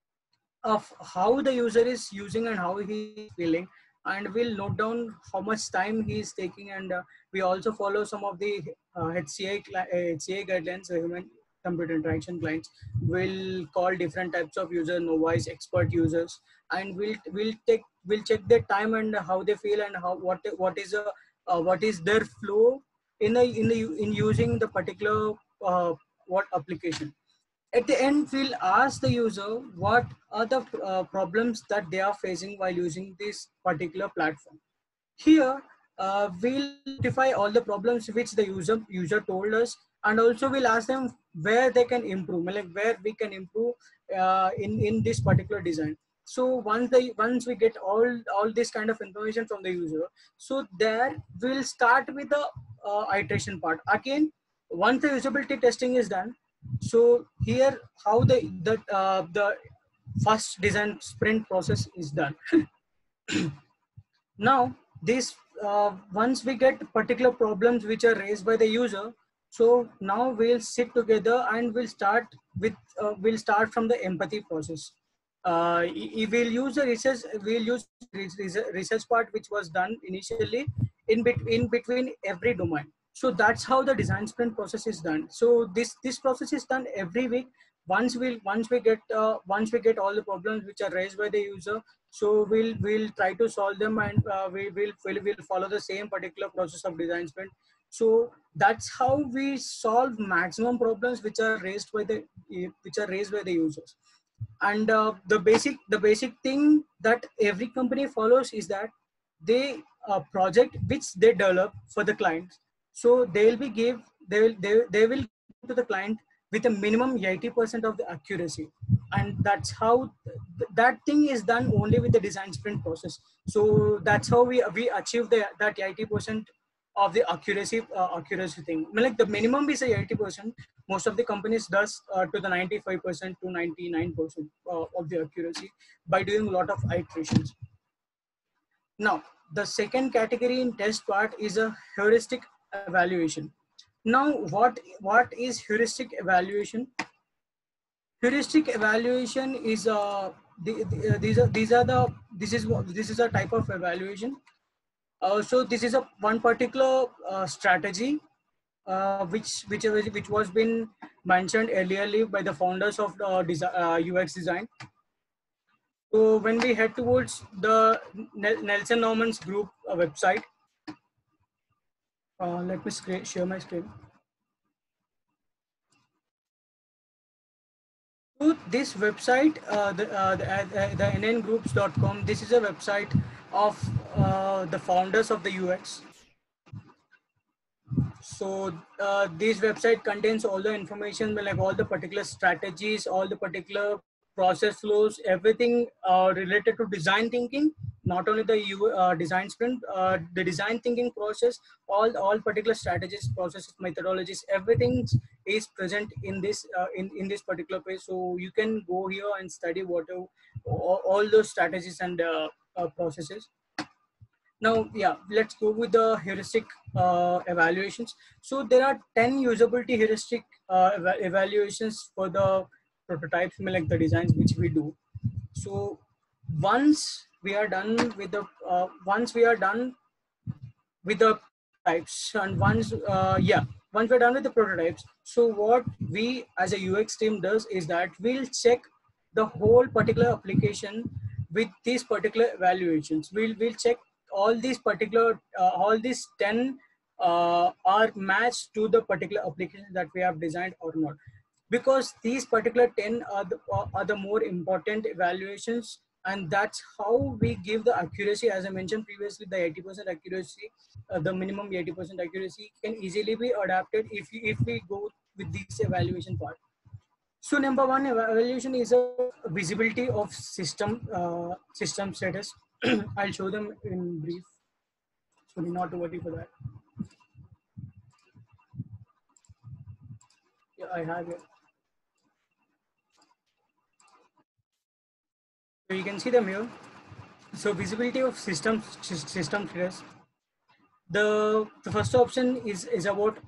of how the user is using and how he is feeling, and we'll note down how much time he is taking. And uh, we also follow some of the uh, H C A uh, H C A guidelines, uh, human computer interaction clients. We'll call different types of users, novice, expert users, and we'll we'll take we'll check their time and how they feel, and how what what is a uh, what is their flow in the in the in using the particular uh, what application. At the end, we'll ask the user what are the uh, problems that they are facing while using this particular platform. Here, uh, we'll identify all the problems which the user user told us, and also we'll ask them where they can improve, like where we can improve uh, in in this particular design. So once the once we get all all this kind of information from the user, so there we'll start with the uh, iteration part again. Once the usability testing is done, so here how the the uh, the first design sprint process is done. Now this uh, once we get particular problems which are raised by the user, so now we'll sit together and we'll start with uh, we'll start from the empathy process. Uh, we will use the research we'll use research part which was done initially in between between every domain. So that's how the design sprint process is done. So this this process is done every week. Once we once we get uh, once we get all the problems which are raised by the user, so we'll we'll try to solve them, and uh, we will we'll, we'll follow the same particular process of design sprint. So that's how we solve maximum problems which are raised by the which are raised by the users. And uh, the basic the basic thing that every company follows is that they uh, project which they develop for the clients, so they will be give they will they, they will give to the client with a minimum eighty percent of the accuracy. And that's how th that thing is done only with the design sprint process. So that's how we we achieve the that eighty percent of the accuracy uh, accuracy thing. I mean, like the minimum is a eighty percent, most of the companies does uh, to the ninety-five percent to ninety-nine percent uh, of the accuracy by doing a lot of iterations. Now, the second category in test part is a heuristic evaluation. Now, what what is heuristic evaluation? Heuristic evaluation is uh, the, the, uh, these are these are the this is what this is a type of evaluation. Uh, so this is a one particular uh, strategy uh, which which which was been mentioned earlier by the founders of the desi- uh, U X design. So when we head towards the Nel- Nelson Norman's group uh, website, uh, let me screen, share my screen. So this website, uh, the, uh, the, uh, the N N groups dot com, this is a website of uh, the founders of the U X. So uh, this website contains all the information, like all the particular strategies, all the particular process flows, everything uh, related to design thinking. Not only the U, uh, design sprint, uh, the design thinking process, all all particular strategies, processes, methodologies, everything is present in this uh, in in this particular page. So you can go here and study whatever all, all those strategies and uh, uh, processes. Now, yeah, let's go with the heuristic uh, evaluations. So there are ten usability heuristic uh, eva evaluations for the prototypes, I mean, like the designs which we do. So once we are done with the uh, once we are done with the prototypes, and once uh, yeah once we're done with the prototypes, so what we as a U X team does is that we'll check the whole particular application with these particular evaluations. We'll we'll check all these particular uh, all these ten uh, are matched to the particular application that we have designed or not, because these particular ten are the, are the more important evaluations, and that's how we give the accuracy. As I mentioned previously, the eighty percent accuracy, uh, the minimum eighty percent accuracy can easily be adapted if, you, if we go with this evaluation part. So number one evaluation is a visibility of system uh, system status. I'll show them in brief, so not to worry for that. Yeah, I have it. So you can see them here. So visibility of system system status. The, the first option is, is about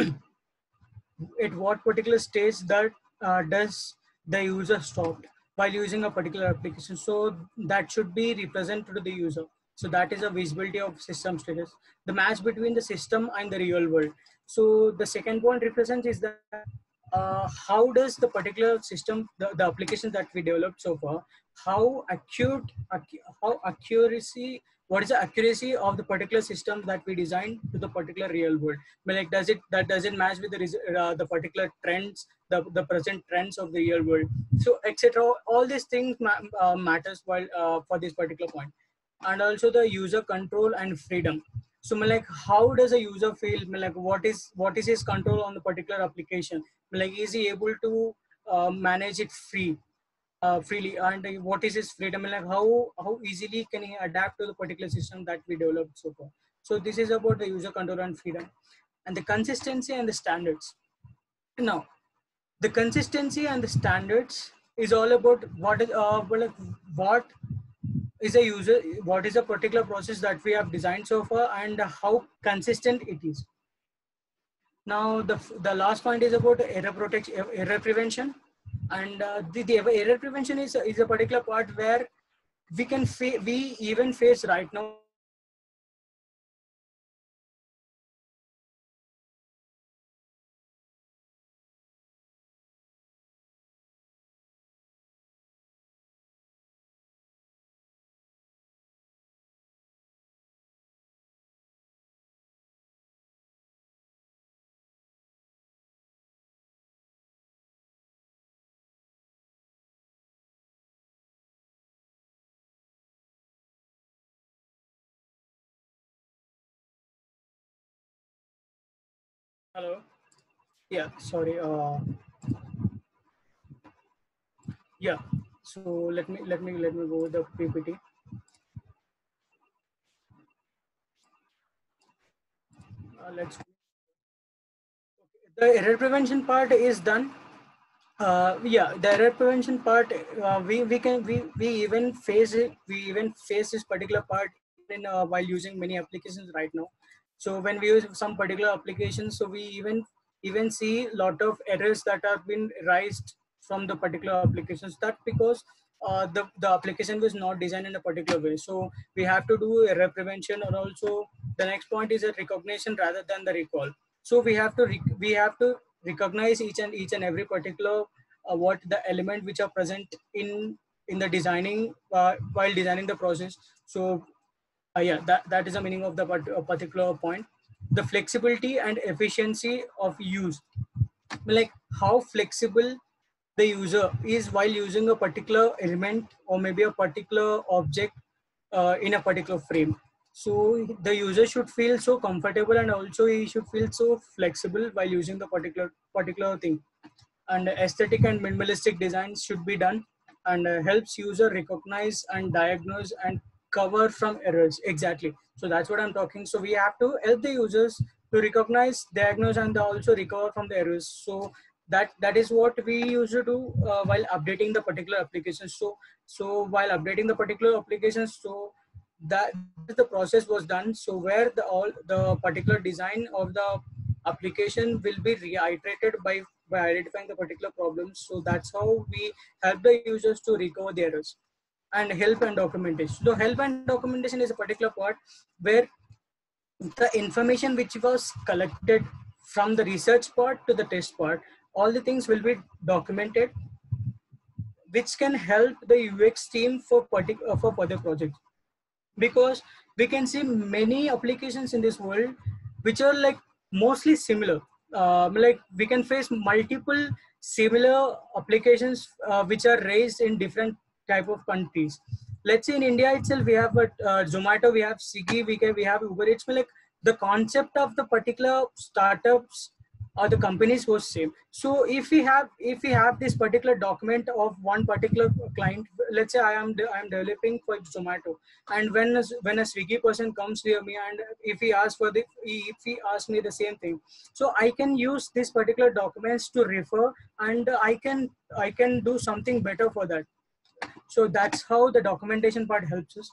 at what particular stage that uh, does the user stopped while using a particular application. So that should be represented to the user. So that is a visibility of system status, the match between the system and the real world. So the second point represents is that uh, how does the particular system, the, the application that we developed so far, how accurate, accu- how accuracy, what is the accuracy of the particular system that we designed to the particular real world? I mean, like, does it that does it match with the uh, the particular trends, the the present trends of the real world? So, et cetera. All these things ma- uh, matters while uh, for this particular point, and also the user control and freedom. So, I mean, like, how does a user feel? I mean, like, what is what is his control on the particular application? I mean, like, is he able to uh, manage it free? Uh, freely, and uh, what is his freedom, and like how how easily can he adapt to the particular system that we developed so far. So this is about the user control and freedom, and the consistency and the standards. Now the consistency and the standards is all about what is uh, well, like what is a user, what is a particular process that we have designed so far, and how consistent it is. Now the the last point is about error protection, error prevention, and uh, the, the error prevention is is a particular part where we can fa- we even face right now. Hello. Yeah. Sorry. Uh. Yeah. So let me let me let me go with the P P T. Uh, let's. The error prevention part is done. Uh, yeah, the error prevention part, uh, we we can we we even face it. We even face this particular part even in uh, while using many applications right now. So when we use some particular applications, so we even even see lot of errors that have been raised from the particular applications. That because uh, the the application was not designed in a particular way. So we have to do error prevention, or also the next point is a recognition rather than the recall. So we have to rec- we have to recognize each and each and every particular uh, what the element which are present in in the designing uh, while designing the process. So uh, yeah, that, that is the meaning of the part, uh, particular point. The flexibility and efficiency of use, like how flexible the user is while using a particular element or maybe a particular object uh, in a particular frame. So the user should feel so comfortable, and also he should feel so flexible while using the particular particular thing. And aesthetic and minimalistic designs should be done, and uh, helps user recognize and diagnose and cover from errors. Exactly, so that's what I'm talking. So we have to help the users to recognize, diagnose, and also recover from the errors. So that that is what we used to do uh, while updating the particular applications. So so while updating the particular applications, so that the process was done. So where the all the particular design of the application will be reiterated by by identifying the particular problems. So that's how we help the users to recover the errors. And help and documentation. So help and documentation is a particular part where the information which was collected from the research part to the test part, all the things will be documented, which can help the U X team for particular for further projects. Because we can see many applications in this world which are like mostly similar. Um, like we can face multiple similar applications uh, which are raised in different type of countries. Let's say in India itself we have a uh, Zomato, we have Swiggy, we can we have Uber. It's like the concept of the particular startups or the companies was same. So if we have if we have this particular document of one particular client, let's say i am de- I am developing for Zomato, and when a, when a Swiggy person comes near me, and if he asks for the if he asks me the same thing, so I can use this particular documents to refer, and i can I can do something better for that. So that's how the documentation part helps us.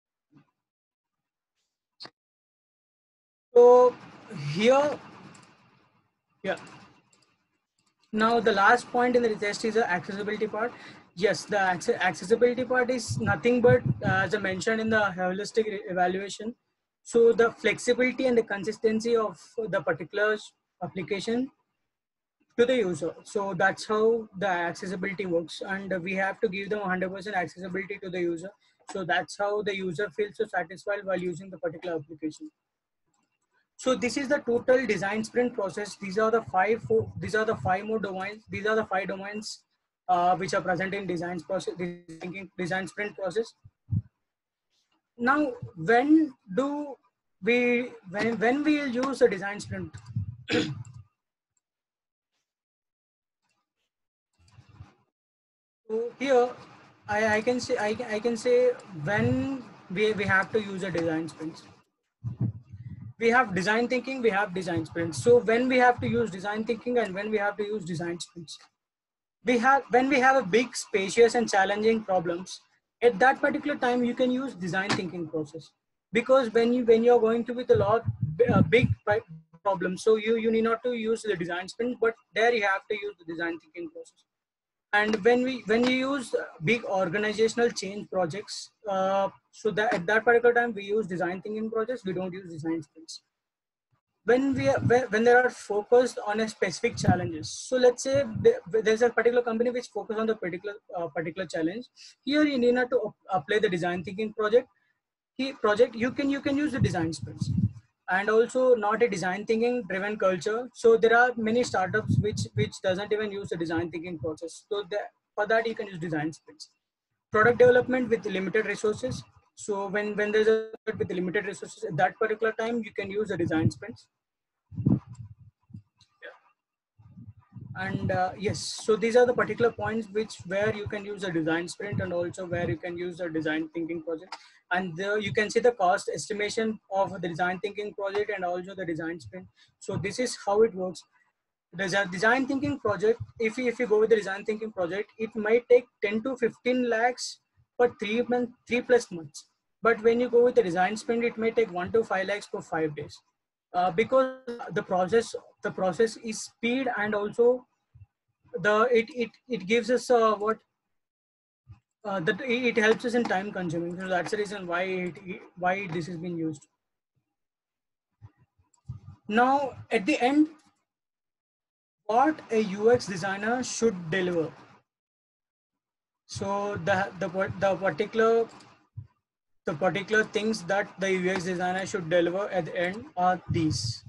So here, yeah. Now the last point in the test is the accessibility part. Yes, the acce- accessibility part is nothing but uh, as I mentioned in the holistic re- evaluation. So the flexibility and the consistency of the particular application to the user. So that's how the accessibility works, and we have to give them one hundred percent accessibility to the user. So that's how the user feels so satisfied while using the particular application. So this is the total design sprint process. These are the five. Four, these are the five more domains. These are the five domains uh, which are present in design process, thinking design sprint process. Now, when do we when when we will use a design sprint? So here, I, I can say I, I can say when we, we have to use a design sprint. We have design thinking, we have design sprints. So when we have to use design thinking and when we have to use design sprints, we have when we have a big, spacious, and challenging problems, at that particular time you can use design thinking process. Because when you when you're going to with a lot uh, big problems, so you you need not to use the design sprint, but there you have to use the design thinking process. And when we when you use big organizational change projects, uh, so that at that particular time we use design thinking projects, we don't use design sprints. When we when when there are focused on a specific challenges, so let's say there's a particular company which focus on the particular uh, particular challenge. Here you need not to apply the design thinking project. He project you can you can use the design sprints. And also not a design thinking driven culture, so there are many startups which which doesn't even use the design thinking process. So that, for that you can use design sprints. Product development with limited resources, so when when there's a with limited resources, at that particular time you can use the design sprints. And uh, yes, so these are the particular points which where you can use a design sprint, and also where you can use a design thinking project. And there you can see the cost estimation of the design thinking project and also the design sprint. So this is how it works. There's a design thinking project. If you, if you go with the design thinking project, it might take ten to fifteen lakhs for three months, three plus months. But when you go with the design sprint, it may take one to five lakhs for five days. Uh, because the process, the process is speed, and also the it it it gives us uh, what uh, that it helps us in time consuming. So that's the reason why it, why this has been used. Now at the end, what a U X designer should deliver. So the the the particular the particular things that the U X designer should deliver at the end are these.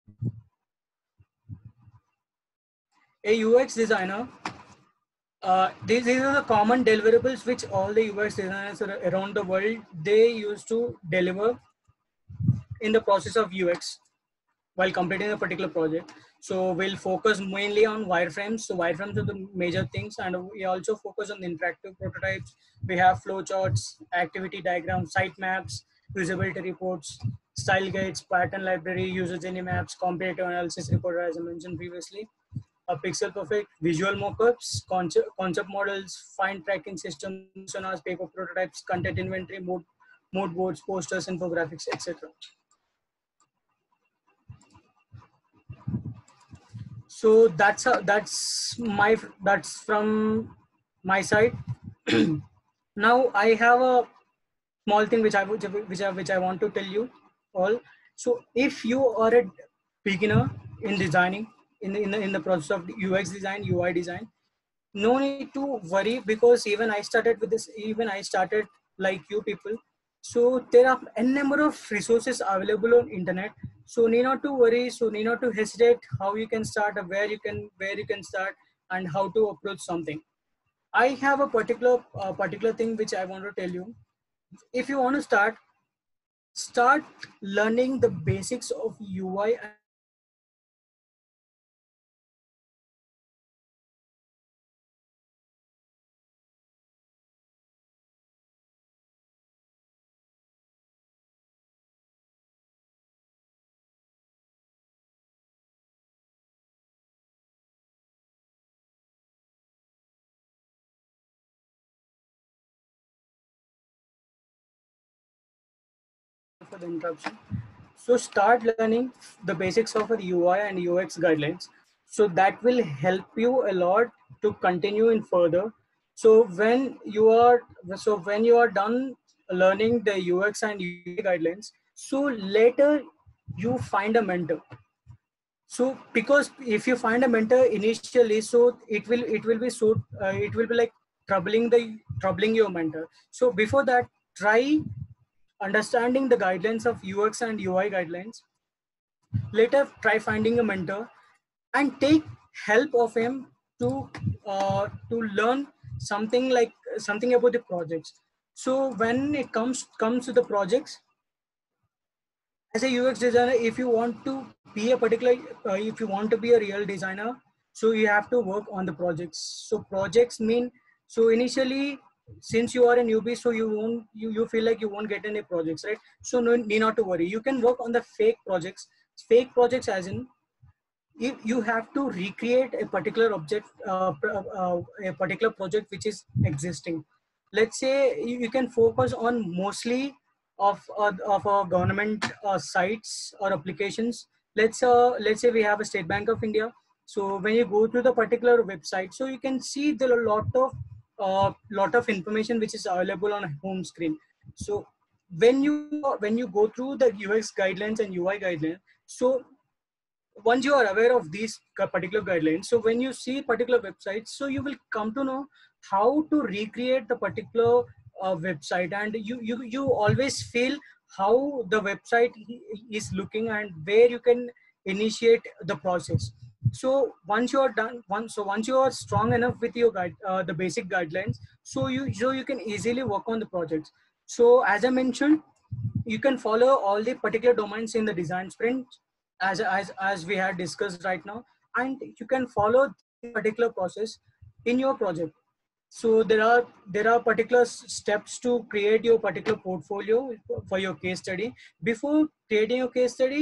A U X designer, uh, these, these are the common deliverables which all the U X designers around the world they used to deliver in the process of U X while completing a particular project. So we'll focus mainly on wireframes. So wireframes are the major things, and we also focus on interactive prototypes. We have flowcharts, activity diagrams, site maps, usability reports, style guides, pattern library, user journey maps, comparative analysis report, as I mentioned previously. A pixel perfect, visual mockups, concept, concept models, fine tracking systems, personas, paper prototypes, content inventory, mood, mood boards, posters, infographics, et cetera. So that's a, that's my that's from my side. Now I have a small thing which I which I, which I which I want to tell you all. So if you are a beginner in designing in the, in the in the process of U X design, U I design, no need to worry, because even I started with this. Even I started like you people. So there are a number of resources available on internet. So need not to worry. So need not to hesitate. How you can start, or where you can where you can start, and how to approach something. I have a particular uh, particular thing which I want to tell you. If you want to start, start learning the basics of U I and for the interruption. So start learning the basics of U I and U X guidelines. So that will help you a lot to continue in further. So when you are so when you are done learning the U X and U I guidelines, so later you find a mentor. So because if you find a mentor initially, so it will it will be so uh, it will be like troubling the troubling your mentor. So before that, try understanding the guidelines of U X and U I guidelines. Later, try finding a mentor and take help of him to uh, to learn something like something about the projects. So when it comes comes to the projects, as a U X designer, if you want to be a particular, uh, if you want to be a real designer, so you have to work on the projects. So projects mean, so initially, since you are a newbie, so you won't, you, you feel like you won't get any projects, right? So no need not to worry. You can work on the fake projects. Fake projects as in, if you have to recreate a particular object, uh, uh, a particular project which is existing. Let's say you, you can focus on mostly of uh, of our government uh, sites or applications. Let's uh, let's say we have a State Bank of India. So when you go to the particular website, so you can see there are a lot of uh, lot of information which is available on home screen. So when you when you go through the U X guidelines and U I guidelines, so once you are aware of these particular guidelines, so when you see particular websites, so you will come to know how to recreate the particular uh, website, and you, you you always feel how the website is looking and where you can initiate the process. So once you are done once so once you are strong enough with your guide uh, the basic guidelines, so you so you can easily work on the projects. So as I mentioned, you can follow all the particular domains in the design sprint, as as as we had discussed right now, and you can follow the particular process in your project. So there are there are particular s- steps to create your particular portfolio for your case study. Before creating your case study,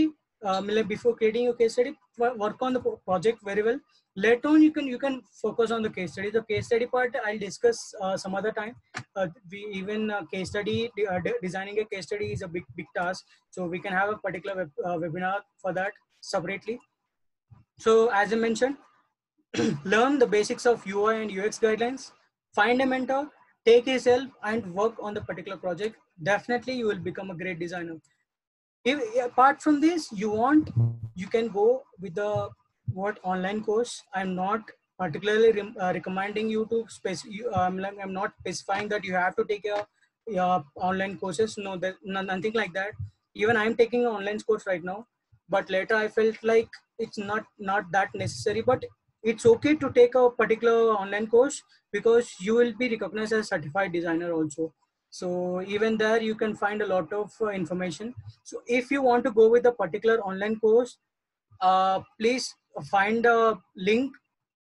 um, like before creating your case study, work on the project very well. Later on, you can you can focus on the case study. The case study part I'll discuss uh, some other time. Uh, we even uh, case study uh, de designing a case study is a big big task. So we can have a particular web, uh, webinar for that separately. So as I mentioned, learn the basics of U I and U X guidelines. Find a mentor, take his help, and work on the particular project. Definitely, you will become a great designer. If apart from this you want, you can go with the what online course. I'm not particularly re uh, recommending you to spec you, um, like I'm not specifying that you have to take a, a online courses. No, that no, nothing like that. Even I'm taking an online course right now, but later I felt like it's not not that necessary. But it's okay to take a particular online course because you will be recognized as a certified designer also. So even there you can find a lot of uh, information. So if you want to go with a particular online course, uh, please find a link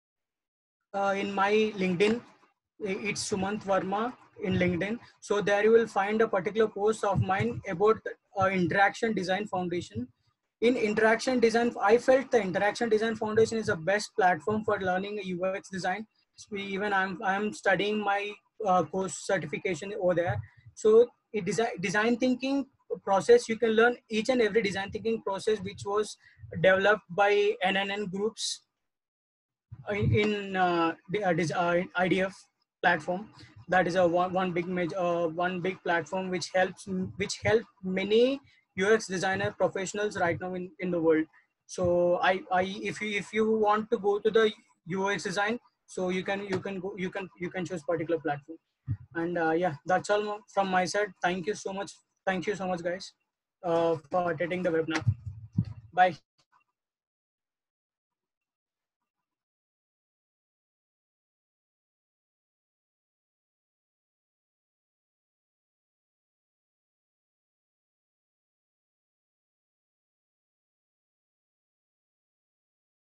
uh, in my LinkedIn. It's Sumant Verma in LinkedIn. So there you will find a particular post of mine about uh, Interaction Design Foundation. In Interaction Design, I felt the Interaction Design Foundation is the best platform for learning U X design. So even I'm I'm studying my uh, course certification over there. So it design design thinking process, you can learn each and every design thinking process which was developed by N N N groups in uh, the uh, this, uh, I D F platform. That is a one, one big major uh, one big platform which helps which help many U X designer professionals right now in, in the world. So I, I if you if you want to go to the U X design, so you can you can go you can you can choose particular platform. And uh, yeah, that's all from my side. Thank you so much. Thank you so much, guys, uh, for attending the webinar. Bye.